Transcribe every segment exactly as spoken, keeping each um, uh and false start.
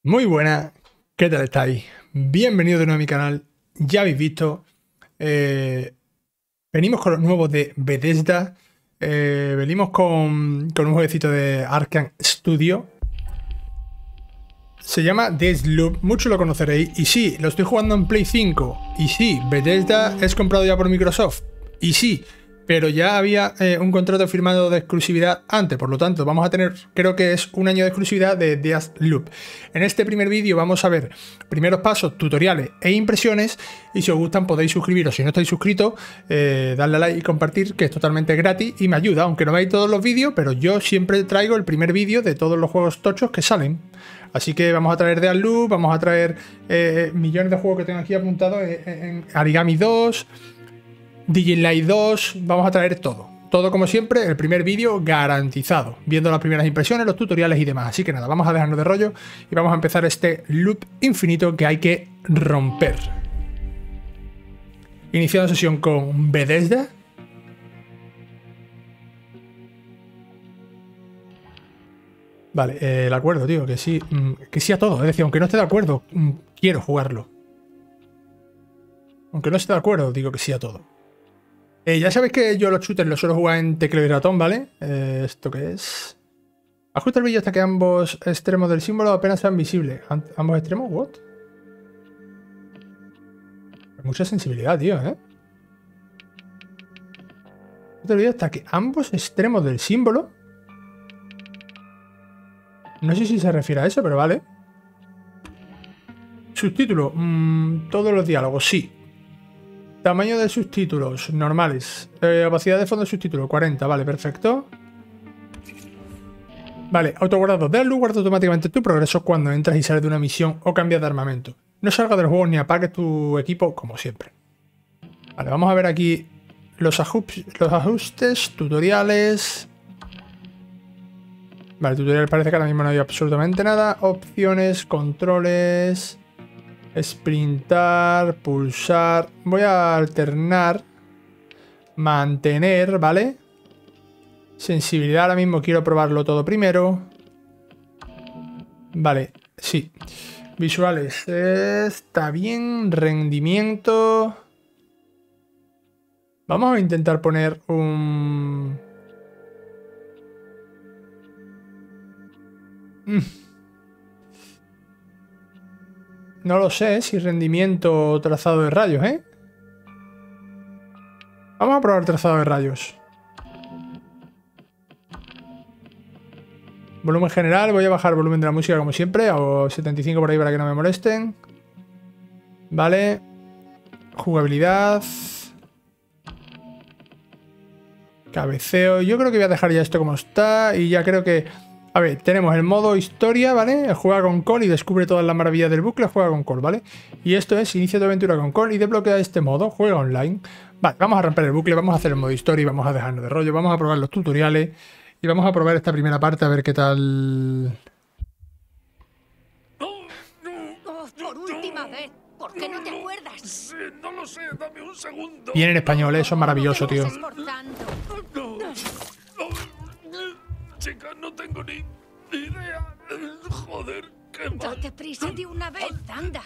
Muy buenas, ¿qué tal estáis? Bienvenidos de nuevo a mi canal. Ya habéis visto, eh, venimos con los nuevos de Bethesda, eh, venimos con, con un jueguecito de Arkane Studio. Se llama Deathloop, muchos lo conoceréis. Y sí, lo estoy jugando en Play cinco. Y sí, Bethesda es comprado ya por Microsoft. Y sí, pero ya había eh, un contrato firmado de exclusividad antes, por lo tanto vamos a tener, creo que es un año de exclusividad de Deathloop. En este primer vídeo vamos a ver primeros pasos, tutoriales e impresiones, y si os gustan podéis suscribiros. Si no estáis suscritos, eh, darle a like y compartir, que es totalmente gratis y me ayuda, aunque no veáis todos los vídeos, pero yo siempre traigo el primer vídeo de todos los juegos tochos que salen. Así que vamos a traer Deathloop, vamos a traer eh, millones de juegos que tengo aquí apuntados en, en Arigami dos, Dying Light dos, vamos a traer todo. Todo como siempre, el primer vídeo garantizado, viendo las primeras impresiones, los tutoriales y demás. Así que nada, vamos a dejarnos de rollo y vamos a empezar este loop infinito que hay que romper. Iniciando sesión con Bethesda. Vale, eh, el acuerdo, tío, que sí, mm, que sí a todo. Es decir, aunque no esté de acuerdo, mm, quiero jugarlo. Aunque no esté de acuerdo, digo que sí a todo. Eh, ya sabéis que yo los shooters los suelo jugar en teclado y ratón, ¿vale? Eh, ¿Esto qué es? Ajusta el brillo hasta que ambos extremos del símbolo apenas sean visibles. ¿Am- ¿Ambos extremos? ¿What? Mucha sensibilidad, tío, ¿eh? Ajusta el brillo hasta que ambos extremos del símbolo... No sé si se refiere a eso, pero vale. Subtítulo. Mmm, todos los diálogos, sí. Tamaño de subtítulos, normales. Eh, opacidad de fondo de subtítulo, cuarenta, vale, perfecto. Vale, autoguardado. Deathloop guarda automáticamente tu progreso cuando entras y sales de una misión o cambias de armamento. No salgas del juego ni apagues tu equipo, como siempre. Vale, vamos a ver aquí los, ajustes, los ajustes, tutoriales. Vale, tutorial parece que ahora mismo no hay absolutamente nada. Opciones, controles, sprintar, pulsar. Voy a alternar, mantener, ¿vale? Sensibilidad, ahora mismo quiero probarlo todo primero. Vale, sí. Visuales, está bien. Rendimiento. Vamos a intentar poner un... Mm. No lo sé si rendimiento o trazado de rayos, ¿eh? Vamos a probar trazado de rayos. Volumen general, voy a bajar el volumen de la música como siempre, hago setenta y cinco por ahí para que no me molesten. Vale. Jugabilidad. Cabeceo. Yo creo que voy a dejar ya esto como está y ya creo que... A ver, tenemos el modo historia, ¿vale? Juega con Cole y descubre todas las maravillas del bucle, juega con Cole, ¿vale? Y esto es, inicia tu aventura con Cole y desbloquea este modo, juega online. Vale, vamos a romper el bucle, vamos a hacer el modo historia y vamos a dejarnos de rollo, vamos a probar los tutoriales y vamos a probar esta primera parte a ver qué tal... Oh, por última vez, ¿por qué no te acuerdas? Sí, no lo sé, dame un segundo. Bien en español, eso es maravilloso, tío. Esforzando. Chica, no tengo ni idea. Joder, qué mal. Date prisa de una vez, anda.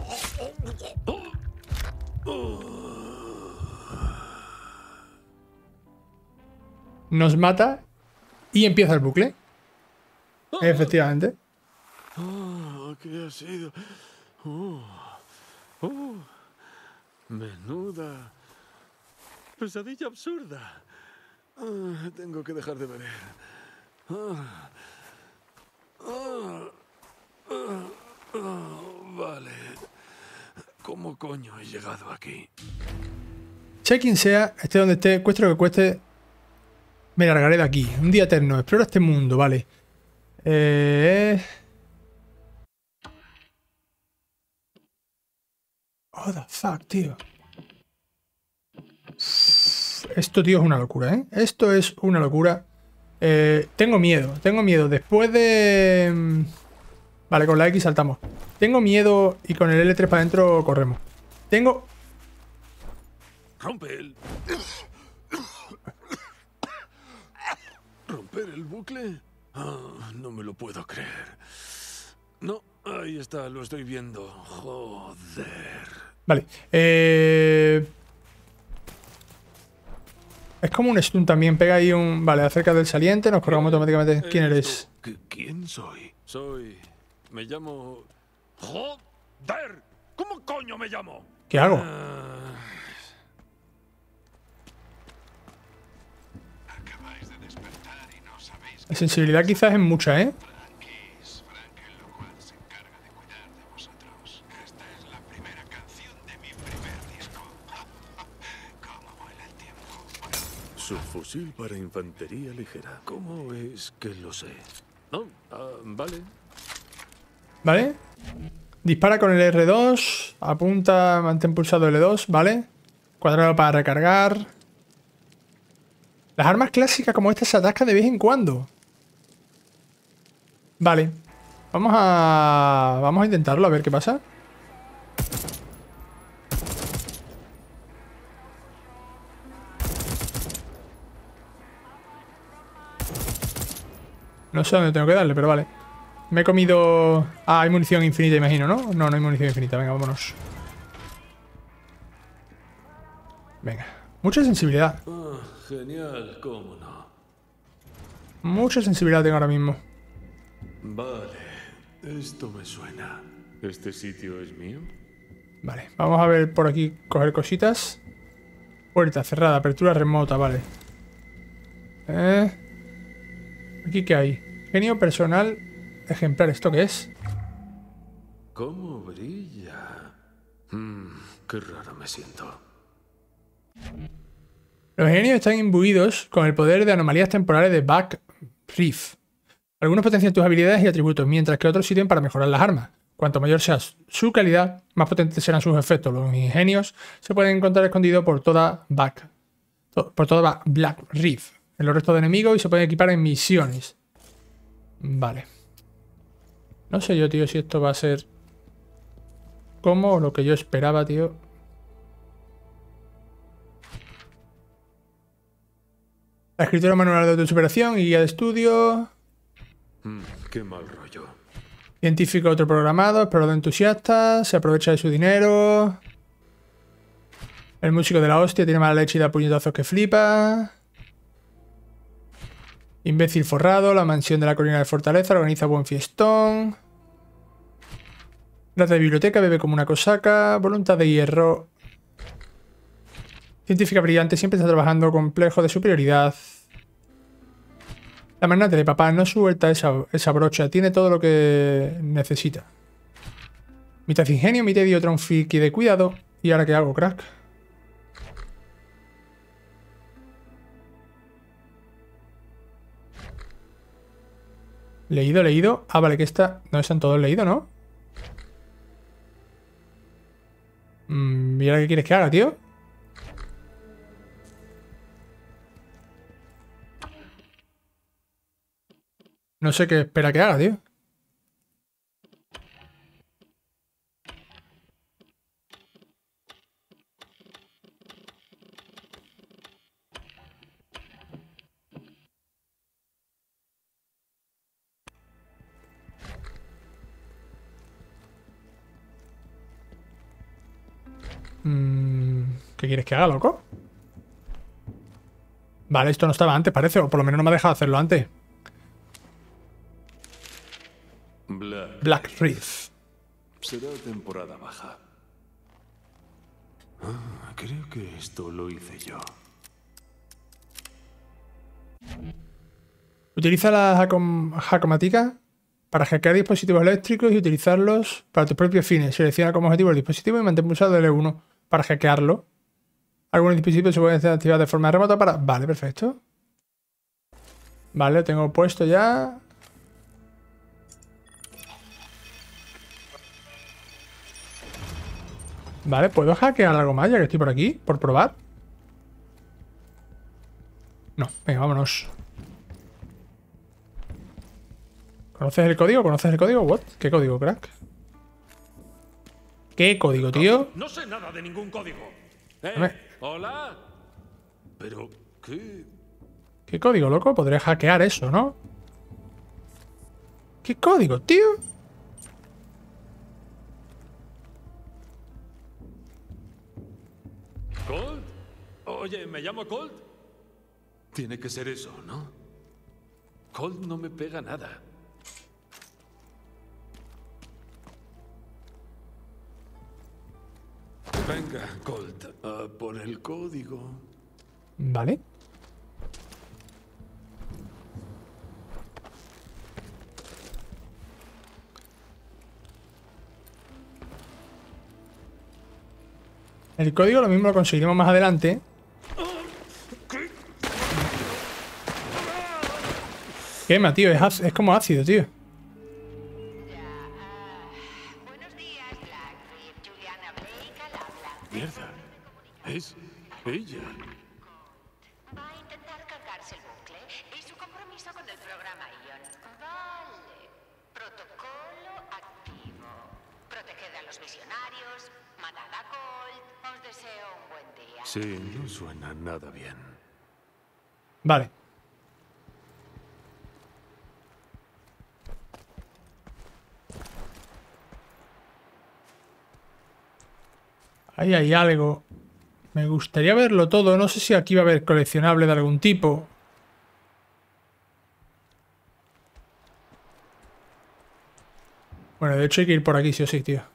Nos mata y empieza el bucle. Efectivamente. Oh, ¿qué ha sido? Oh, oh, menuda pesadilla absurda. Ah, tengo que dejar de beber. Ah, ah, ah, ah, vale. ¿Cómo coño he llegado aquí? Sea quien sea, esté donde esté, cueste lo que cueste, me largaré de aquí. Un día eterno, explora este mundo, vale. Eh... Oh, the fuck, tío. Esto, tío, es una locura, ¿eh? Esto es una locura. Eh, tengo miedo, tengo miedo. Después de... Vale, con la X saltamos. Tengo miedo y con el L tres para adentro corremos. Tengo... Rompe el... ¿Romper el bucle? Ah, no me lo puedo creer. No, Ahí está, lo estoy viendo. Joder. Vale. Eh... Es como un stun también. Pega ahí un... Vale, acerca del saliente. Nos colgamos automáticamente. ¿Quién eres? ¿Qué- ¿Quién soy? Soy... Me llamo... ¡Joder! ¿Cómo coño me llamo? ¿Qué hago? Ah, Acabáis de despertar y no sabéis La sensibilidad quizás es mucha, ¿eh? Kiss, Frank el locuaz se encarga de cuidar de vosotros. Esta es la primera canción de mi primer disco. ¿Cómo vuela el tiempo? subfusil para infantería ligera. ¿Cómo es que lo sé? No, ah, vale. ¿Vale? Dispara con el R dos. Apunta, mantén pulsado L dos, ¿vale? Cuadrado para recargar. Las armas clásicas como esta se atascan de vez en cuando. Vale. Vamos a... Vamos a intentarlo, a ver qué pasa. No sé dónde tengo que darle, pero vale. Me he comido... Ah, hay munición infinita, imagino, ¿no? No, no hay munición infinita. Venga, vámonos. Venga. Mucha sensibilidad. Ah, genial, cómo no. Mucha sensibilidad tengo ahora mismo. Vale, esto me suena. ¿Este sitio es mío? Vale, vamos a ver por aquí, coger cositas. Puerta cerrada, apertura remota, vale. Eh... ¿Aquí qué hay? Genio personal ejemplar, ¿esto qué es? ¿Cómo brilla? Mm, qué raro me siento. Los genios están imbuidos con el poder de anomalías temporales de Back Reef. Algunos potencian tus habilidades y atributos, mientras que otros sirven para mejorar las armas. Cuanto mayor sea su calidad, más potentes serán sus efectos. Los ingenios se pueden encontrar escondidos por toda Back, por toda Black Reef, en los restos de enemigos, y se pueden equipar en misiones. Vale. No sé yo, tío, si esto va a ser como lo que yo esperaba, tío. La escritura manual de autosuperación y guía de estudio. Mm, qué mal rollo. Científico otro programado, explorador entusiasta, se aprovecha de su dinero. El músico de la hostia tiene mala leche y da puñetazos que flipa. Imbécil forrado, la mansión de la colina de Fortaleza, organiza buen fiestón. Rata de biblioteca, bebe como una cosaca. Voluntad de hierro. Científica brillante, siempre está trabajando complejo de superioridad. La magnate de papá no suelta esa, esa brocha, tiene todo lo que necesita. Mitad ingenio, mitad y otra un friki de cuidado. ¿Y ahora qué hago, crack? Leído, leído. Ah, vale, que está... No están todos leídos, ¿no? Mm, ¿y ahora qué quieres que haga, tío? No sé qué espera que haga, tío. Mm, ¿qué quieres que haga, loco? Vale, esto no estaba antes, parece. O por lo menos no me ha dejado hacerlo antes. Black. Black Reef. Será temporada baja. Ah, creo que esto lo hice yo. Utiliza la hacom hackomática para hackear dispositivos eléctricos y utilizarlos para tus propios fines. Selecciona como objetivo el dispositivo y mantén pulsado L uno para hackearlo. Algunos dispositivos se pueden activar de forma remota para... Vale, perfecto. Vale, lo tengo puesto ya. Vale, ¿puedo hackear algo más ya que estoy por aquí? ¿Por probar? No, venga, vámonos. ¿Conoces el código? ¿Conoces el código? ¿What? ¿Qué código, crack? ¿Qué código, tío? No sé nada de ningún código. Eh, Dame. ¿Hola? ¿Pero qué? ¿Qué código, loco? Podría hackear eso, ¿no? ¿Qué código, tío? ¿Colt? Oye, ¿me llamo Colt? Tiene que ser eso, ¿no? Colt no me pega nada. Venga, Colt, a por el código. Vale. El código lo mismo lo conseguiremos más adelante. Quema, tío, es, ácido, es como ácido, tío. Buenos días, Blackbeard. Juliana Blake al habla. Mierda. Es ella. Va a intentar cargarse el bucle y su compromiso con el programa Ion. Vale. Protocolo activo. Proteged a los visionarios. Matad a Colt. Os deseo un buen día. Sí, no suena nada bien. Vale. Ahí hay algo. Me gustaría verlo todo. No sé si aquí va a haber coleccionable de algún tipo. Bueno, de hecho hay que ir por aquí sí o sí, tío.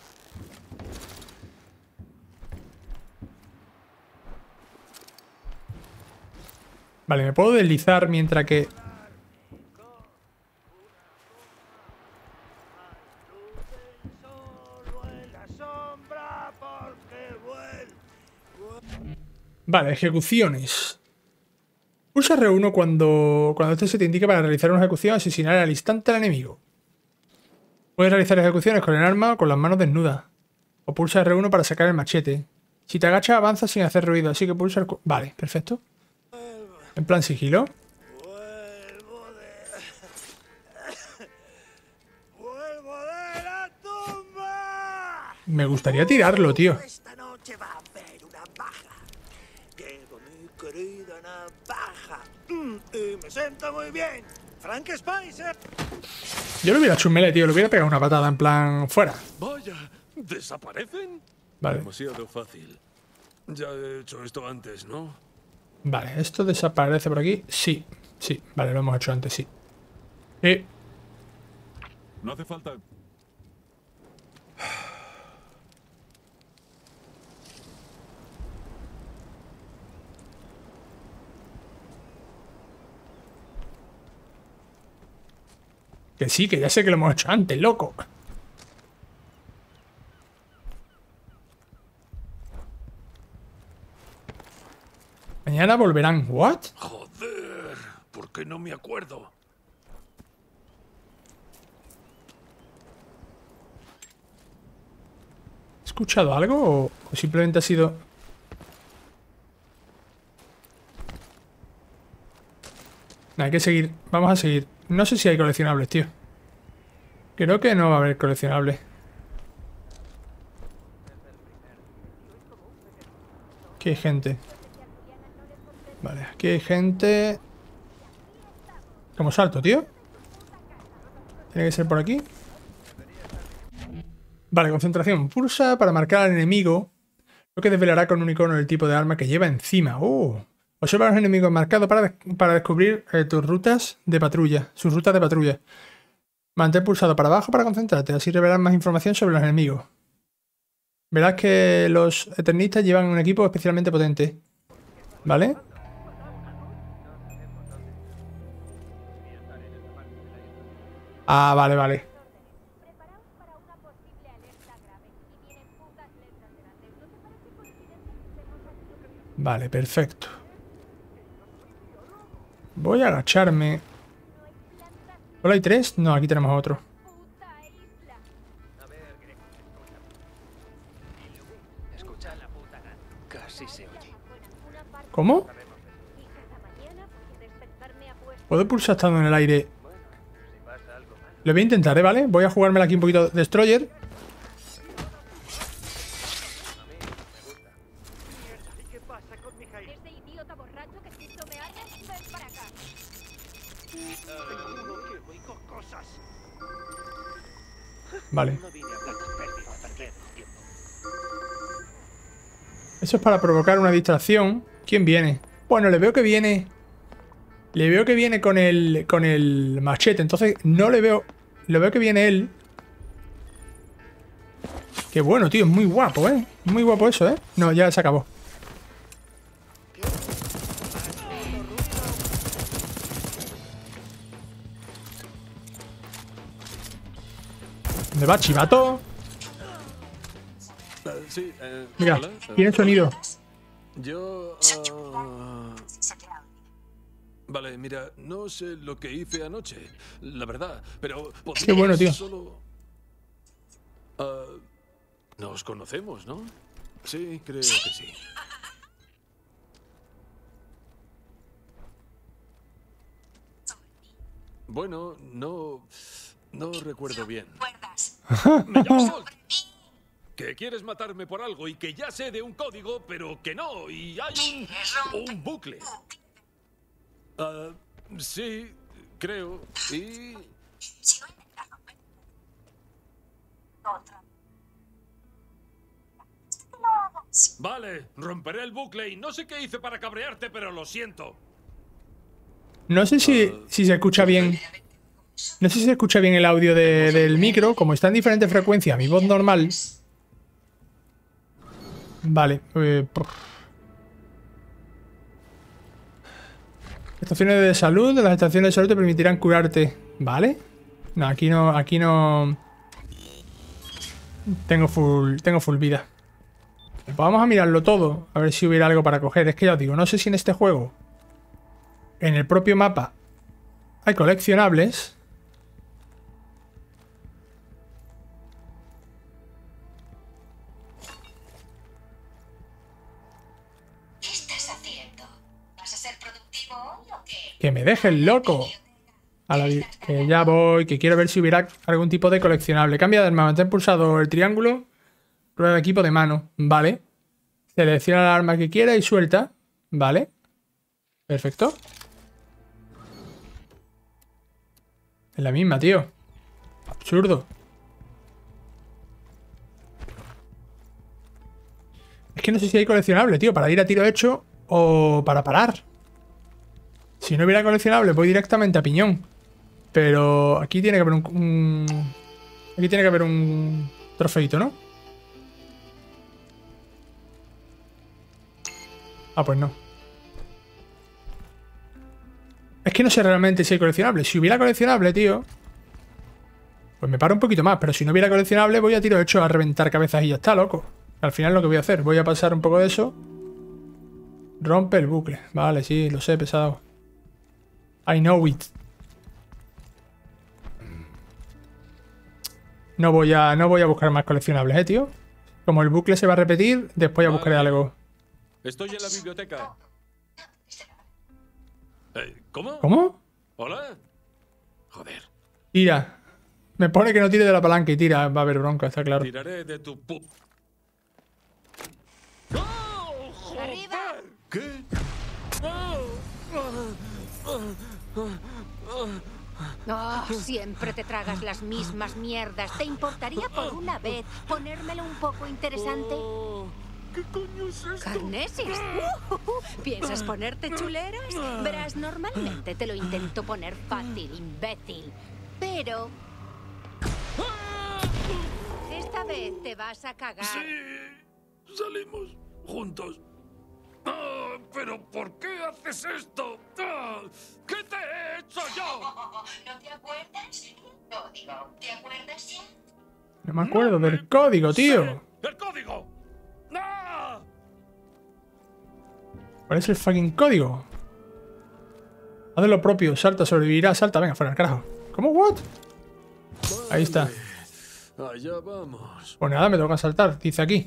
Vale, me puedo deslizar mientras que... Vale, ejecuciones. Pulsa R uno cuando, cuando este se te indique para realizar una ejecución, asesinar al instante al enemigo. Puedes realizar ejecuciones con el arma o con las manos desnudas. O pulsa R uno para sacar el machete. Si te agachas, avanza sin hacer ruido, así que pulsa el... Vale, perfecto. En plan sigilo. Vuelvo de... Vuelvo de la tumba. Me gustaría tirarlo, tío. Esta noche va a haber una baja. Llevo mi querida navaja. Mm, y me siento muy bien. Frank Spicer. Yo lo hubiera hecho un melee, tío. Le hubiera pegado una patada en plan fuera. Vaya, ¿desaparecen? Vale. Demasiado fácil. Ya he hecho esto antes, ¿no? Vale, ¿esto desaparece por aquí? Sí, sí. Vale, lo hemos hecho antes, sí. Sí. No hace falta. Que sí, que ya sé que lo hemos hecho antes, loco. Mañana volverán. ¿What? Joder, ¿por qué no me acuerdo? ¿He escuchado algo o, o simplemente ha sido...? Nah, hay que seguir. Vamos a seguir. No sé si hay coleccionables, tío. Creo que no va a haber coleccionables. Aquí hay gente. Vale, aquí hay gente. ¿Cómo salto, tío? Tiene que ser por aquí. Vale, concentración. Pulsa para marcar al enemigo, lo que desvelará con un icono el tipo de arma que lleva encima. ¡Oh! Observa a los enemigos marcados para, para descubrir eh, tus rutas de patrulla. Sus rutas de patrulla. Mantén pulsado para abajo para concentrarte. Así revelarás más información sobre los enemigos. Verás que los eternistas llevan un equipo especialmente potente. ¿Vale? Ah, vale, vale. Vale, perfecto. Voy a agacharme. ¿Solo hay tres? No, aquí tenemos otro. ¿Cómo? ¿Puedo pulsar estando en el aire? Lo voy a intentar, ¿eh? ¿Vale? Voy a jugármela aquí un poquito Destroyer. Vale. Eso es para provocar una distracción. ¿Quién viene? Bueno, le veo que viene... Le veo que viene con el, con el machete. Entonces no le veo... Le veo que viene él. Qué bueno, tío. Es muy guapo, ¿eh? Muy guapo eso, ¿eh? No, ya se acabó. ¿Dónde va, chivato? Uh, sí, eh, Mira, hola, eh, tiene sonido. Yo... ah, vale, mira, no sé lo que hice anoche, la verdad, pero... Qué bueno, tío. Solo... Ah, nos conocemos, ¿no? Sí, creo que sí. Bueno, no... No recuerdo bien. Me llamo Colt. Que quieres matarme por algo y que ya sé de un código, pero que no, y hay un, un bucle. Ah, sí, creo, y... Vale, romperé el bucle y no sé qué hice para cabrearte, pero lo siento. No sé si, si se escucha bien. No sé si se escucha bien el audio de, del micro. Como está en diferentes frecuencias, mi voz normal. Vale. Eh, estaciones de salud. Las estaciones de salud te permitirán curarte. ¿Vale? No, aquí no. Aquí no. Tengo full. Tengo full vida. Pues vamos a mirarlo todo. A ver si hubiera algo para coger. Es que ya os digo, no sé si en este juego, en el propio mapa, hay coleccionables. ¿Qué estás haciendo? ¿Vas a ser productivo hoy o qué? Que me deje el loco. A la vi- que ya voy, que quiero ver si hubiera algún tipo de coleccionable. Cambia de arma, mantén pulsado el triángulo. Prueba de equipo de mano. Vale. Selecciona el arma que quiera y suelta. Vale. Perfecto. Es la misma, tío. Absurdo. Es que no sé si hay coleccionable, tío, para ir a tiro hecho o para parar. Si no hubiera coleccionable, voy directamente a piñón. Pero aquí tiene que haber un... un- aquí tiene que haber un trofeito, ¿no? Ah, pues no. Es que no sé realmente si hay coleccionable. Si hubiera coleccionable, tío, pues me paro un poquito más. Pero si no hubiera coleccionable, voy a tiro hecho a reventar cabezas y ya está, loco. Al final lo que voy a hacer, voy a pasar un poco de eso. Rompe el bucle. Vale, sí, lo sé, pesado. I know it. No voy a, no voy a buscar más coleccionables, eh, tío. Como el bucle se va a repetir, después ya buscaré Vale. algo. Estoy en la biblioteca. Eh, ¿Cómo? ¿Cómo? ¿Hola? Joder, Tira. Me pone que no tire de la palanca y tira. Va a haber bronca, está claro. tiraré de tu pu... ¡Oh, joder! ¡Arriba! ¿Qué? ¡Oh! Oh, siempre te tragas las mismas mierdas. ¿Te importaría por una vez ponérmelo un poco interesante? Oh, ¿qué coño es esto? ¿Carnesis? Uh, uh, uh. ¿Piensas ponerte chuleras? Verás, normalmente te lo intento poner fácil, imbécil. Pero esta vez te vas a cagar. Sí, salimos juntos. Ah, ¿pero por qué haces esto? Ah, ¿qué te he hecho yo? ¿No te acuerdas? El código. ¿Te acuerdas ya? No me acuerdo del código, tío. ¡El código! ¡Ah! ¿Cuál es el fucking código? Haz lo propio, salta, sobrevivirá, salta, venga, fuera del carajo. ¿Cómo? ¿What? Ahí está. Allá vamos. Pues nada, me toca saltar, dice aquí.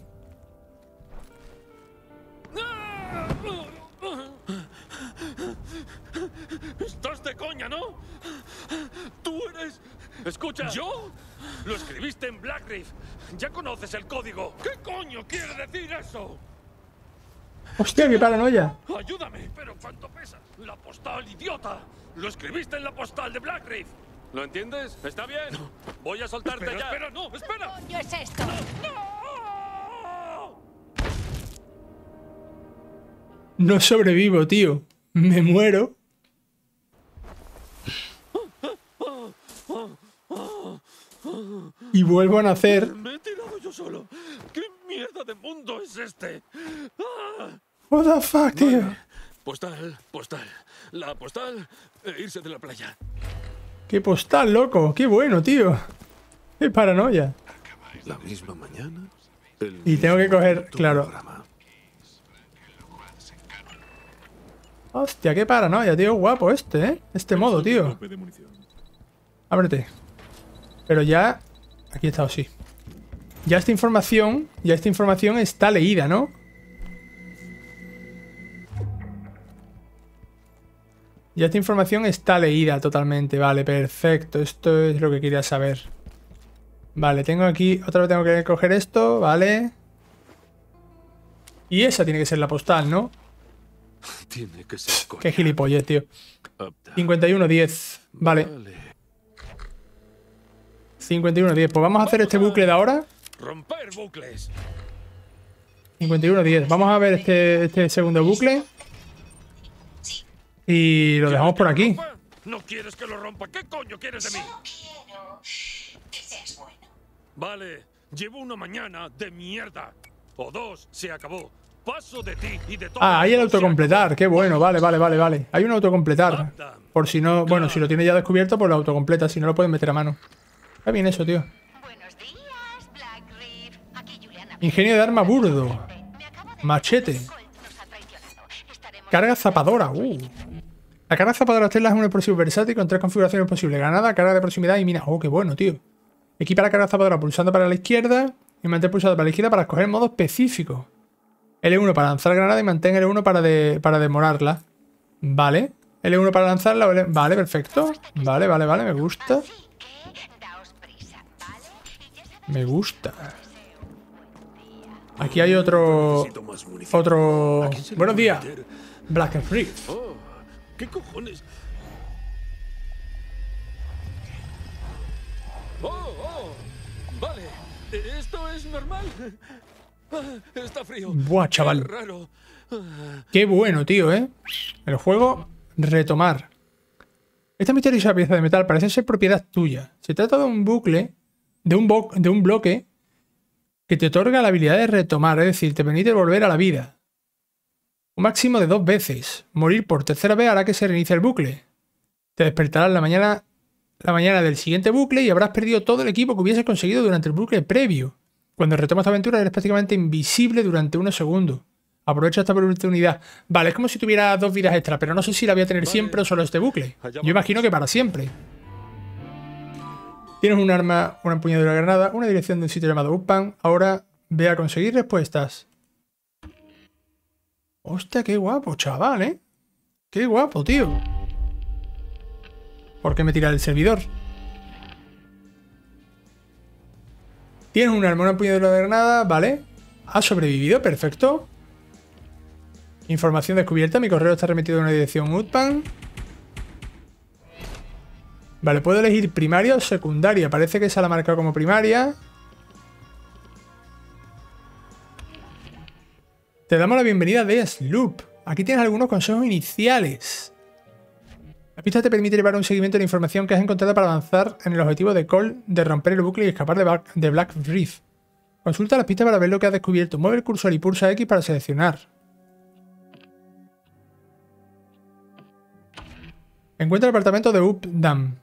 Estás de coña, ¿no? Tú eres... Escucha. ¿Yo? Lo escribiste en Black Reef. Ya conoces el código. ¿Qué coño quiere decir eso? Hostia, qué paranoia. Ayúdame. ¿Pero cuánto pesa? La postal, idiota. Lo escribiste en la postal de Black Reef. ¿Lo entiendes? ¿Está bien? Voy a soltarte Espera, ya. espera, no, espera. ¿Qué coño es esto? ¡No! No sobrevivo, tío. Me muero. Y vuelvo a nacer. Me he tirado yo solo. ¿Qué mierda de mundo es este? ¡Ah! What the fuck, tío. Vale. Postal, postal. La postal, e irse de la playa. Qué postal, loco. Qué bueno, tío. Qué paranoia. La misma mañana. el Y tengo que mismo coger, puto claro. programa. Hostia, qué paranoia, tío. Guapo este, ¿eh? Este modo, tío. Ábrete. Pero ya... Aquí está, sí. Ya esta información... Ya esta información está leída, ¿no? Ya esta información está leída totalmente. Vale, perfecto. Esto es lo que quería saber. Vale, tengo aquí... Otra vez tengo que coger esto, vale. Y esa tiene que ser la postal, ¿no? Tiene que ser coña. Qué gilipollez, tío. Apta. cincuenta y uno diez. Vale. cincuenta y uno diez. Pues vamos a hacer este bucle de ahora. Romper bucles. cincuenta y uno diez. Vamos a ver este, este segundo bucle. Y lo dejamos por aquí. ¿No quieres que lo rompa? ¿Qué coño quieres de mí? Quiero que seas bueno. Vale, llevo una mañana de mierda. O dos, se acabó. Paso de ti y de todo. Ah, hay el mundo, se autocompletar. Qué bueno. Vale, vale, vale, vale. Hay un autocompletar. Por si no... Bueno, si lo tiene ya descubierto, pues lo autocompleta. Si no, lo pueden meter a mano. Está bien eso, tío. Buenos días, Black Reef. Aquí Juliana. Ingenio de arma burdo. Me acaba de Machete. Colt nos ha traicionado. Estaremos Carga zapadora. Uh. La carga zapadora Tesla es un explosivo versátil con tres configuraciones posibles. Granada, carga de proximidad y mina. Oh, qué bueno, tío. Equipa la carga zapadora pulsando para la izquierda y mantén pulsado para la izquierda para escoger modo específico. L uno para lanzar granada y mantén L uno para, de, para demorarla. Vale. L uno para lanzarla. L... Vale, perfecto. Vale, vale, vale. Me gusta. así que daos prisa, ¿vale? Y ya sabéis Me gusta. deseo un buen día. Aquí hay otro... Necesito más munición. Otro... ¿A quién se le Buenos puede días. meter? Black Reef. Oh, ¿qué cojones? Oh, oh, vale. ¿Esto es normal? Ah, está frío. Buah, chaval. Qué raro. Ah, Qué bueno, tío, ¿eh? El juego, retomar. Esta misteriosa pieza de metal parece ser propiedad tuya. Se trata de un bucle, de un, bo- de un bloque que te otorga la habilidad de retomar, es decir, te permite volver a la vida. Un máximo de dos veces. Morir por tercera vez hará que se reinicie el bucle. Te despertarás la mañana, la mañana del siguiente bucle y habrás perdido todo el equipo que hubieses conseguido durante el bucle previo. Cuando retomas esta aventura eres prácticamente invisible durante unos segundos. Aprovecha esta oportunidad. Vale, es como si tuviera dos vidas extra, pero no sé si la voy a tener Vale. siempre o solo este bucle. Allá Yo imagino que para siempre. Tienes un arma, una empuñadura de granada, una dirección de un sitio llamado Uppan. Ahora ve a conseguir respuestas. Hostia, qué guapo, chaval, ¿eh? Qué guapo, tío. ¿Por qué me tira el servidor? Tienes un arma, una empuñadura de granada, vale. Has sobrevivido, perfecto. Información descubierta, mi correo está remitido a una dirección Uppan. Vale, puedo elegir primaria o secundaria. Parece que se la ha marcado como primaria. Te damos la bienvenida de Sloop. Aquí tienes algunos consejos iniciales. La pista te permite llevar un seguimiento de la información que has encontrado para avanzar en el objetivo de Colt de romper el bucle y escapar de, Ba- de Black Reef. Consulta las pistas para ver lo que has descubierto. Mueve el cursor y pulsa X para seleccionar. Encuentra el apartamento de Updam.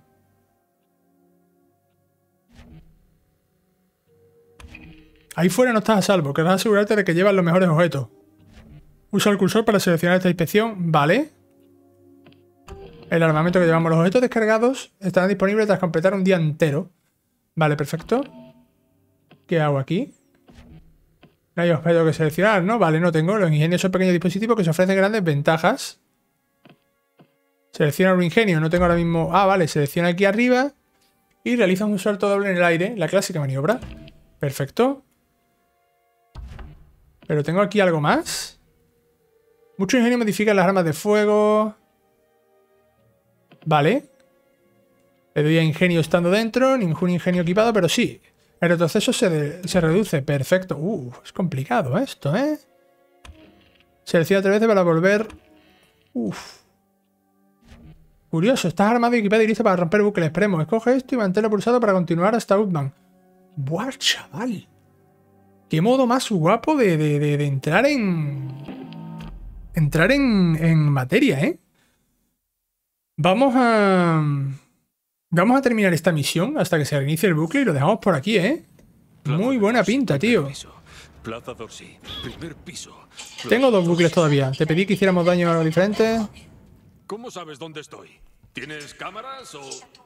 Ahí fuera no estás a salvo. Querrás asegurarte de que llevas los mejores objetos. Usa el cursor para seleccionar esta inspección. Vale. El armamento que llevamos. Los objetos descargados estarán disponibles tras completar un día entero. Vale, perfecto. ¿Qué hago aquí? No hay objeto que seleccionar, ¿no? Vale, no tengo. Los ingenios son pequeños dispositivos que se ofrecen grandes ventajas. Selecciona un ingenio. No tengo ahora mismo... Ah, vale. Selecciona aquí arriba. Y realiza un salto doble en el aire. La clásica maniobra. Perfecto. Pero tengo aquí algo más. Muchos ingenios modifican las armas de fuego. Vale. Le doy a ingenio estando dentro. Ningún ingenio equipado, pero sí. El retroceso se, de- se reduce. Perfecto. Uh, es complicado esto, ¿eh? Selecciona tres veces para volver... Uf. Curioso, estás armado y equipado y listo para romper bucles. Esperemos, escoge esto y manténlo pulsado para continuar hasta Outman. Buah, chaval. Qué modo más guapo de, de, de, de entrar en... Entrar en, en materia, ¿eh? Vamos a... Vamos a terminar esta misión hasta que se reinicie el bucle y lo dejamos por aquí, ¿eh? Muy buena pinta, tío. Plaza Dorsey, primer piso. Tengo dos bucles todavía. Te pedí que hiciéramos daño a algo diferente. ¿Cómo sabes dónde estoy? ¿Tienes cámaras o...?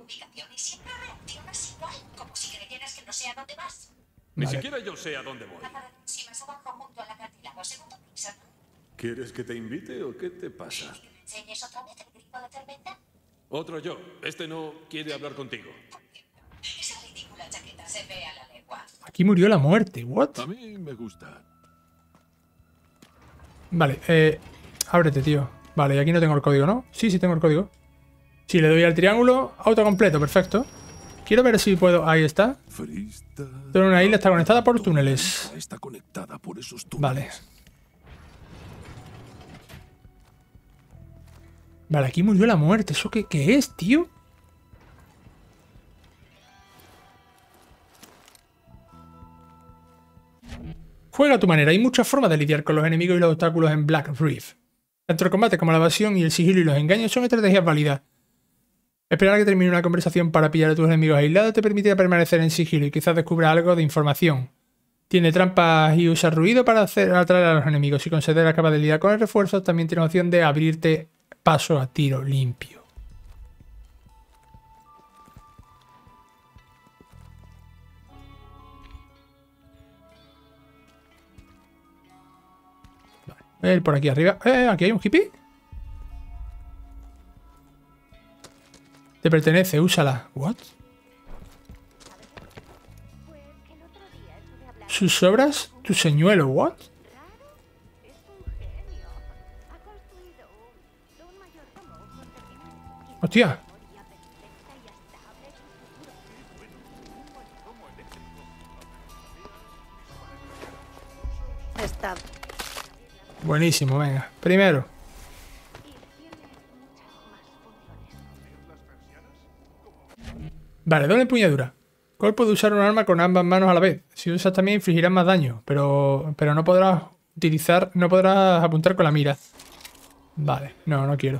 Ni Vale. siquiera yo sé a dónde voy. ¿Quieres que te invite o qué te pasa? Otro yo. Este no quiere hablar contigo. Aquí murió la muerte. ¿What? A mí me gusta. Vale, eh... ábrete, tío. Vale, y aquí no tengo el código, ¿no? Sí, sí tengo el código. Si le doy al triángulo, autocompleto, perfecto. Quiero ver si puedo... Ahí está. Frista. Toda una isla está conectada por túneles. Está conectada por esos Vale. túneles. Vale, aquí murió la muerte. ¿Eso qué, qué es, tío? Juega a tu manera. Hay muchas formas de lidiar con los enemigos y los obstáculos en Black Reef. Tanto el combate como la evasión y el sigilo y los engaños son estrategias válidas. Esperar a que termine una conversación para pillar a tus enemigos aislados te permite permanecer en sigilo y quizás descubra algo de información. Tiene trampas y usa ruido para hacer atraer a los enemigos. Si consideras capaz de lidiar con el refuerzo, también tienes opción de abrirte paso a tiro limpio. Vale. Voy a ir por aquí arriba. Eh, aquí hay un hippie. Te pertenece, úsala. ¿What? ¿Sus obras? ¿Tu señuelo? ¿What? Hostia. Está... Buenísimo, venga. Primero. Vale, doble empuñadura. Cole puede usar un arma con ambas manos a la vez. Si usas también infligirás más daño, pero, pero no podrás utilizar, no podrás apuntar con la mira. Vale, no, no quiero.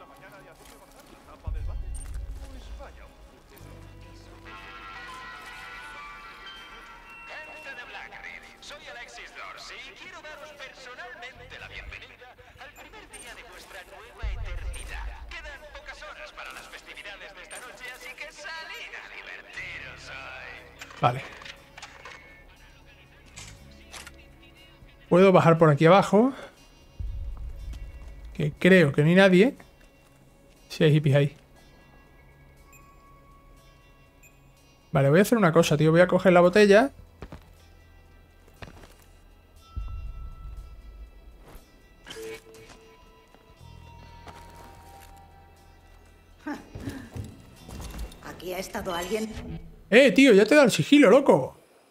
Gente de Black Reef, soy Alexis Dorsey y quiero daros personalmente la bienvenida al primer día de vuestra nueva eternidad. Quedan pocas horas para las festividades de esta noche, así que salid a divertiros hoy. Vale. Puedo bajar por aquí abajo. Que creo que no hay nadie. Sí hay hippies ahí. Vale, voy a hacer una cosa, tío. Voy a coger la botella. ¿Aquí ha estado alguien? ¡Eh, tío! Ya te da el sigilo, loco.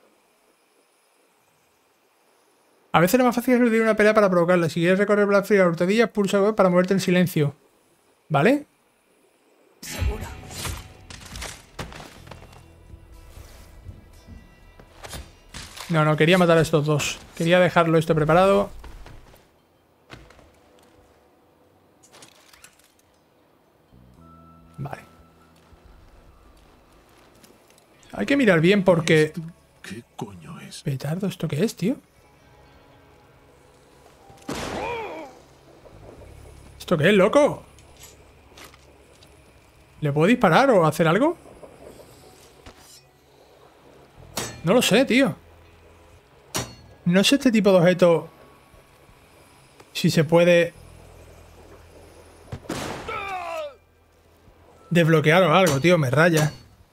A veces es más fácil eludir una pelea para provocarla. Si quieres recorrer Black Reef a hurtadillas, pulsa B para moverte en silencio. ¿Vale? Seguro. No, no, quería matar a estos dos. Quería dejarlo esto preparado. Vale. Hay que mirar bien porque... ¿Qué coño es? Petardo, ¿esto qué es, tío? ¿Esto qué es, loco? ¿Le puedo disparar o hacer algo? No lo sé, tío. No sé este tipo de objeto si se puede desbloquear o algo, tío. Me raya.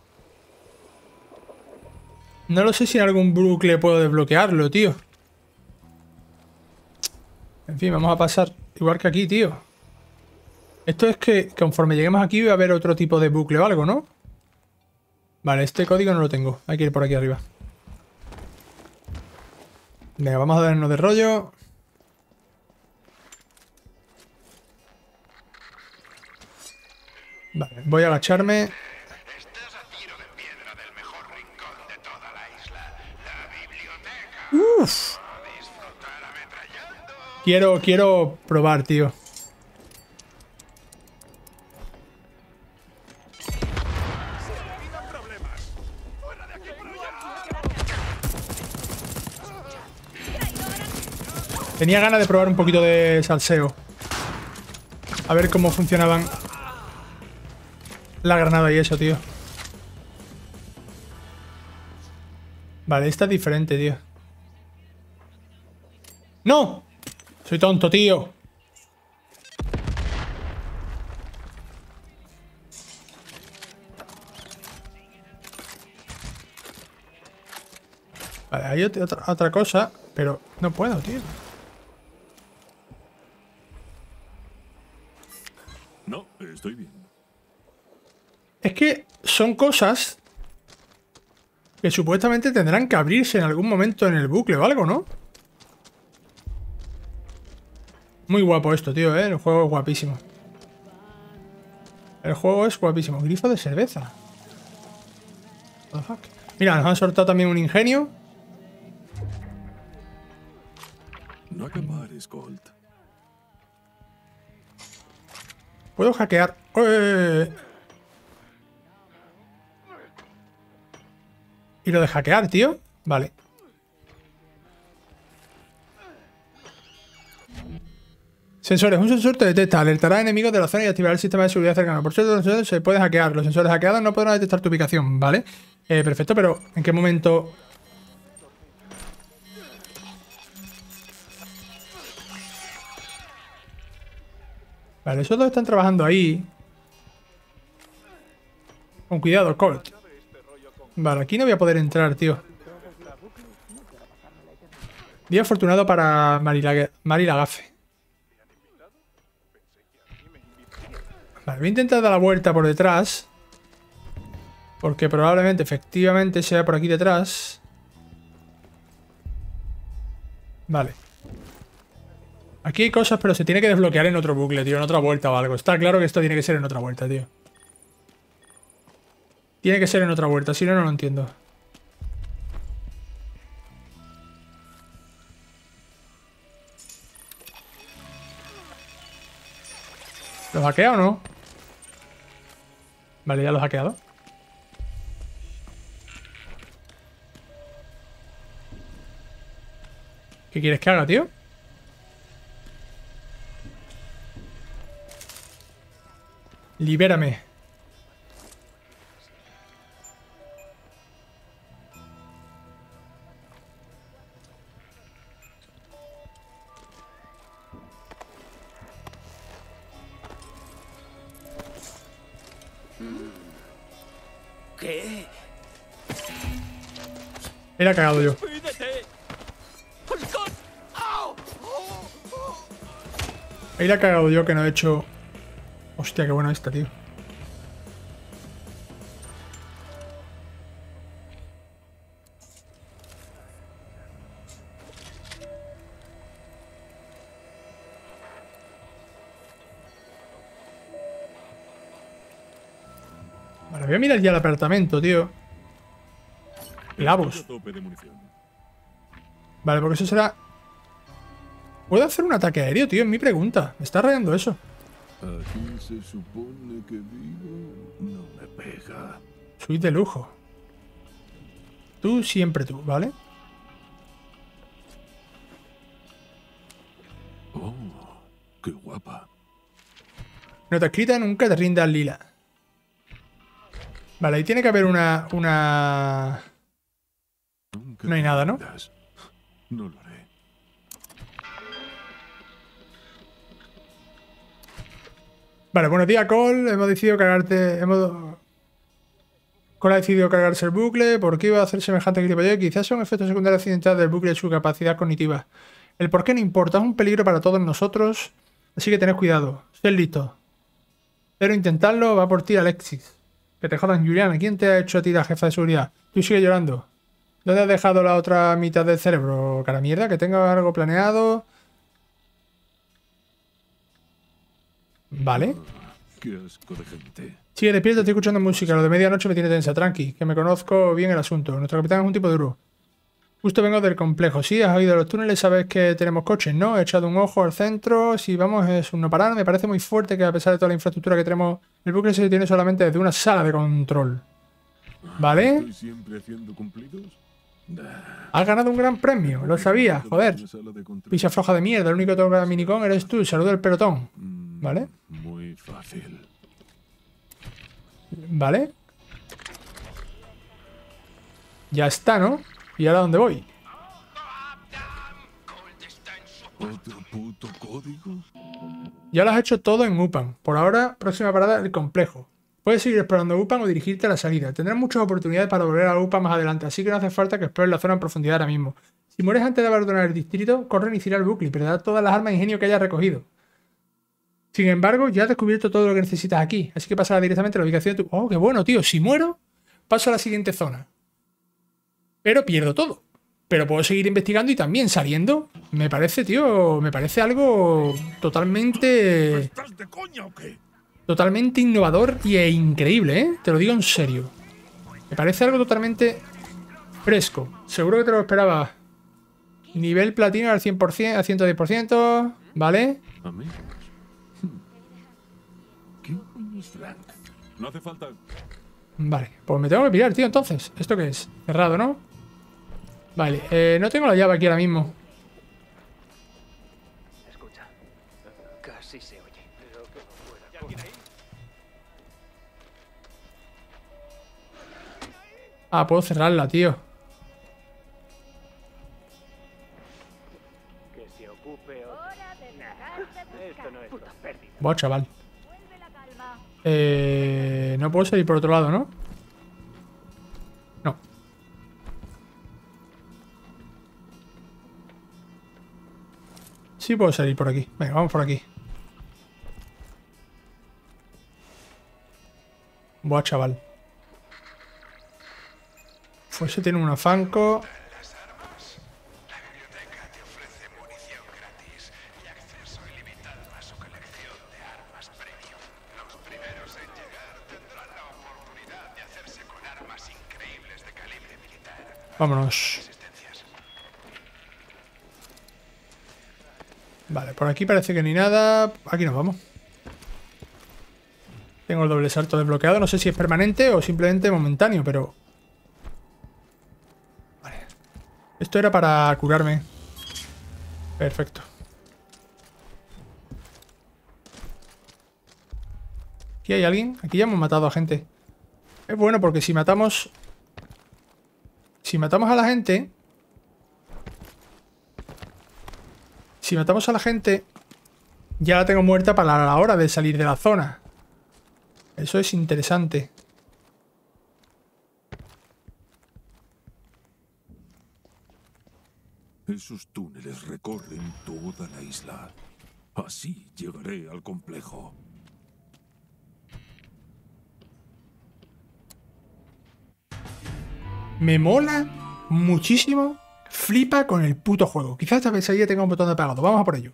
No lo sé si en algún bucle puedo desbloquearlo, tío. En fin, vamos a pasar igual que aquí, tío. Esto es que conforme lleguemos aquí va a haber otro tipo de bucle o algo, ¿no? Vale, este código no lo tengo. Hay que ir por aquí arriba. Venga, vamos a darnos de rollo. Vale, voy a agacharme. Estás a tiro de piedra del mejor rincón de toda la isla, la biblioteca. Uf. Disfrutar ametrallando. Quiero, quiero probar, tío. Tenía ganas de probar un poquito de salseo. A ver cómo funcionaban la granada y eso, tío. Vale, esta es diferente, tío. ¡No! Soy tonto, tío. Vale, hay otra, otra cosa, pero no puedo, tío. No, estoy bien. Es que son cosas que supuestamente tendrán que abrirse en algún momento en el bucle o algo, ¿no? Muy guapo esto, tío, ¿eh? El juego es guapísimo. El juego es guapísimo. Grifo de cerveza. What the fuck? Mira, nos han soltado también un ingenio. No acabares, Colt. Puedo hackear. ¡Eh! ¿Y lo de hackear, tío? Vale. Sensores. Un sensor te detecta, alertará a enemigos de la zona y activará el sistema de seguridad cercano. Por cierto, los sensores se puede hackear. Los sensores hackeados no podrán detectar tu ubicación, ¿vale? Eh, perfecto, pero ¿en qué momento...? Vale, esos dos están trabajando ahí. Con cuidado, Colt. Vale, aquí no voy a poder entrar, tío. Día afortunado para Marila, Marila Gafe. Vale, voy a intentar dar la vuelta por detrás. Porque probablemente, efectivamente, sea por aquí detrás. Vale. Aquí hay cosas, pero se tiene que desbloquear en otro bucle, tío. En otra vuelta o algo. Está claro que esto tiene que ser en otra vuelta, tío. Tiene que ser en otra vuelta, si no, no lo entiendo. ¿Lo hackea o no? Vale, ya lo he hackeado. ¿Qué quieres que haga, tío? Libérame. ¿Qué? Era he cagado yo. Ahí la he cagado yo que no he hecho... Hostia, qué buena esta, tío. Vale, voy a mirar ya el apartamento, tío. Clavos. Vale, porque eso será... ¿Puedo hacer un ataque aéreo, tío? Es mi pregunta. Me está rayando eso. Aquí se supone que vivo. No me pega. Soy de lujo. Tú siempre tú, ¿vale? Oh, qué guapa. Nota escrita, nunca te rindas, Lila. Vale, ahí tiene que haber una... una... Nunca No hay te nada, ¿no? rindas. No lo haré. Vale, buenos días, Cole. Hemos decidido cargarte... Hemos... Cole ha decidido cargarse el bucle. ¿Por qué iba a hacer semejante gilipollez? Quizás son efectos secundarios accidentales del bucle y su capacidad cognitiva. El por qué no importa. Es un peligro para todos nosotros. Así que tened cuidado. Sed listo. Pero intentarlo va por ti, Alexis. Que te jodan, Juliana. ¿Quién te ha hecho a ti la jefa de seguridad? Tú sigue llorando. ¿Dónde has dejado la otra mitad del cerebro? Cara mierda, que tenga algo planeado. Vale. Qué asco de gente. Sigue despierto, estoy escuchando música. Lo de medianoche me tiene tensa. Tranqui, que me conozco bien el asunto. Nuestro capitán es un tipo duro. Justo vengo del complejo. Sí, has oído los túneles, sabes que tenemos coches, ¿no? He echado un ojo al centro. Si vamos, es un no parar. Me parece muy fuerte que a pesar de toda la infraestructura que tenemos, el bucle se tiene solamente desde una sala de control. ¿Vale? ¿Estoy siempre haciendo cumplidos? Has ganado un gran premio. Lo sabía, joder. Picha floja de mierda. El único que toca minicón eres tú. Saludo del pelotón. ¿Vale? Muy fácil. ¿Vale? Ya está, ¿no? ¿Y ahora dónde voy? ¿Otro puto código? Ya lo has hecho todo en Upan. Por ahora, próxima parada, el complejo. Puedes seguir explorando Upan o dirigirte a la salida. Tendrás muchas oportunidades para volver a Upan más adelante, así que no hace falta que explores la zona en profundidad ahora mismo. Si mueres antes de abandonar el distrito, corre a iniciar el bucle y perderás todas las armas de ingenio que hayas recogido. Sin embargo, ya has descubierto todo lo que necesitas aquí, así que pasarás directamente a la ubicación de tu... ¡Oh, qué bueno, tío! Si muero, paso a la siguiente zona. Pero pierdo todo. Pero puedo seguir investigando y también saliendo. Me parece, tío, me parece algo totalmente... ¿Estás de coña o qué? Totalmente innovador y e increíble, ¿eh? Te lo digo en serio. Me parece algo totalmente fresco. Seguro que te lo esperaba. Nivel platino al cien por ciento, al ciento diez por ciento, ¿vale? ¿Amigos? ¿Qué coño es Frank? No hace falta... Vale, pues me tengo que pirar, tío, entonces. ¿Esto qué es? Cerrado, ¿no? Vale, eh, no tengo la llave aquí ahora mismo. Escucha, casi se oye. Pero que no fuera. ¿Hay alguien ahí? Ah, puedo cerrarla, tío. Que se ocupe otro. Esto no es puta pérdida. Buah, chaval. Eh, no puedo salir por otro lado, ¿no? No. Sí puedo salir por aquí. Venga, vamos por aquí. Buah, chaval. Pues ese tiene un afanco. Vámonos. Vale, por aquí parece que ni nada. Aquí nos vamos. Tengo el doble salto desbloqueado. No sé si es permanente o simplemente momentáneo, pero... Vale. Esto era para curarme. Perfecto. ¿Aquí hay alguien? Aquí ya hemos matado a gente. Es bueno porque si matamos... Si matamos a la gente... Si matamos a la gente... Ya la tengo muerta para la hora de salir de la zona. Eso es interesante. Esos túneles recorren toda la isla. Así llegaré al complejo. Me mola muchísimo. Flipa con el puto juego. Quizás esta pesadilla tenga un botón de apagado. Vamos a por ello.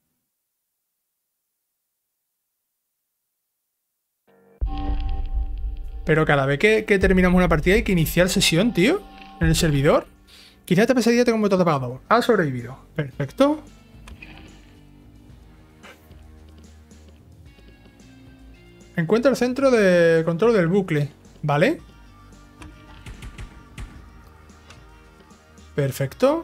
Pero cada vez que, que terminamos una partida hay que iniciar sesión, tío. En el servidor. Quizás esta pesadilla tenga un botón de apagado. Ha sobrevivido. Perfecto. Encuentra el centro de control del bucle. ¿Vale? Perfecto.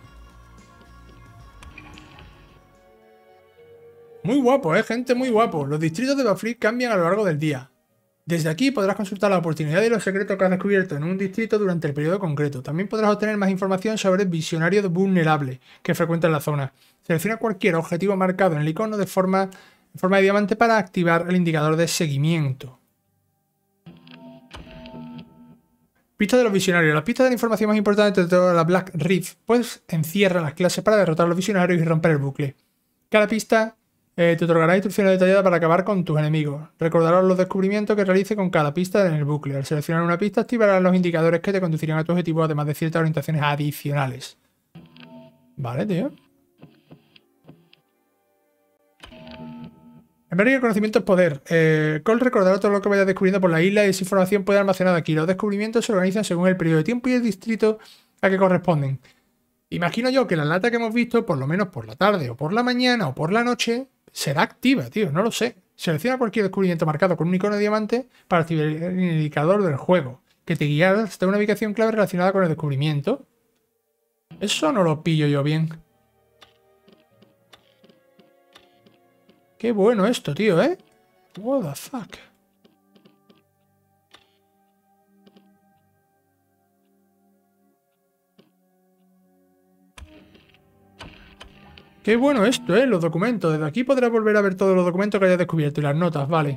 Muy guapo, eh, gente, muy guapo. Los distritos de Battlefield cambian a lo largo del día. Desde aquí podrás consultar la oportunidad y los secretos que has descubierto en un distrito durante el periodo concreto. También podrás obtener más información sobre visionarios vulnerables que frecuentan la zona. Selecciona cualquier objetivo marcado en el icono de forma, de forma de diamante para activar el indicador de seguimiento. Pista de los visionarios. Las pistas de la información más importante de toda la Black Rift, pues encierra las clases para derrotar a los visionarios y romper el bucle. Cada pista eh, te otorgará instrucciones detalladas para acabar con tus enemigos. Recordarás los descubrimientos que realice con cada pista en el bucle. Al seleccionar una pista activarás los indicadores que te conducirán a tu objetivo, además de ciertas orientaciones adicionales. Vale, tío. En verdad, el conocimiento es poder. Eh, Cole recordará todo lo que vayas descubriendo por la isla y esa información puede almacenada aquí. Los descubrimientos se organizan según el periodo de tiempo y el distrito a que corresponden. Imagino yo que la lata que hemos visto, por lo menos por la tarde o por la mañana o por la noche, será activa, tío. No lo sé. Selecciona cualquier descubrimiento marcado con un icono de diamante para activar el indicador del juego, que te guiará hasta una ubicación clave relacionada con el descubrimiento. Eso no lo pillo yo bien. Qué bueno esto, tío, ¿eh? What the fuck. Qué bueno esto, ¿eh? Los documentos. Desde aquí podrás volver a ver todos los documentos que hayas descubierto y las notas, vale.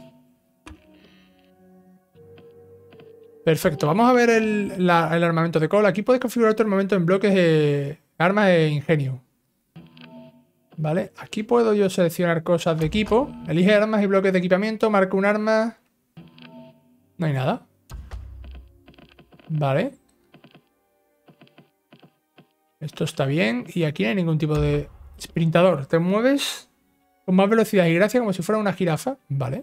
Perfecto. Vamos a ver el, la, el armamento de Cole. Aquí puedes configurar tu armamento en bloques de armas e ingenio. Vale, aquí puedo yo seleccionar cosas de equipo. Elige armas y bloques de equipamiento. Marca un arma. No hay nada. Vale. Esto está bien. Y aquí no hay ningún tipo de sprintador. Te mueves con más velocidad y gracia como si fuera una jirafa. Vale.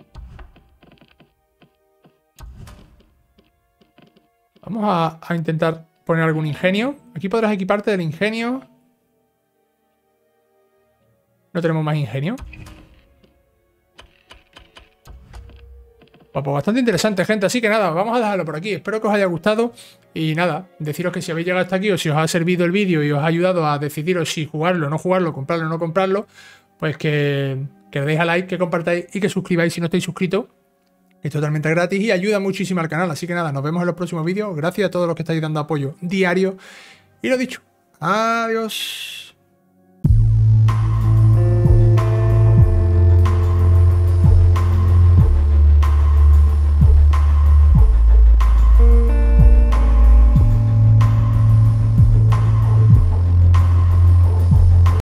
Vamos a, a intentar poner algún ingenio. Aquí podrás equiparte del ingenio. No tenemos más ingenio. Pues bastante interesante, gente. Así que nada, vamos a dejarlo por aquí. Espero que os haya gustado. Y nada, deciros que si habéis llegado hasta aquí o si os ha servido el vídeo y os ha ayudado a decidiros si jugarlo o no jugarlo, comprarlo o no comprarlo, pues que, que le deis a like, que compartáis y que suscribáis si no estáis suscritos. Es totalmente gratis y ayuda muchísimo al canal. Así que nada, nos vemos en los próximos vídeos. Gracias a todos los que estáis dando apoyo diario. Y lo dicho, adiós.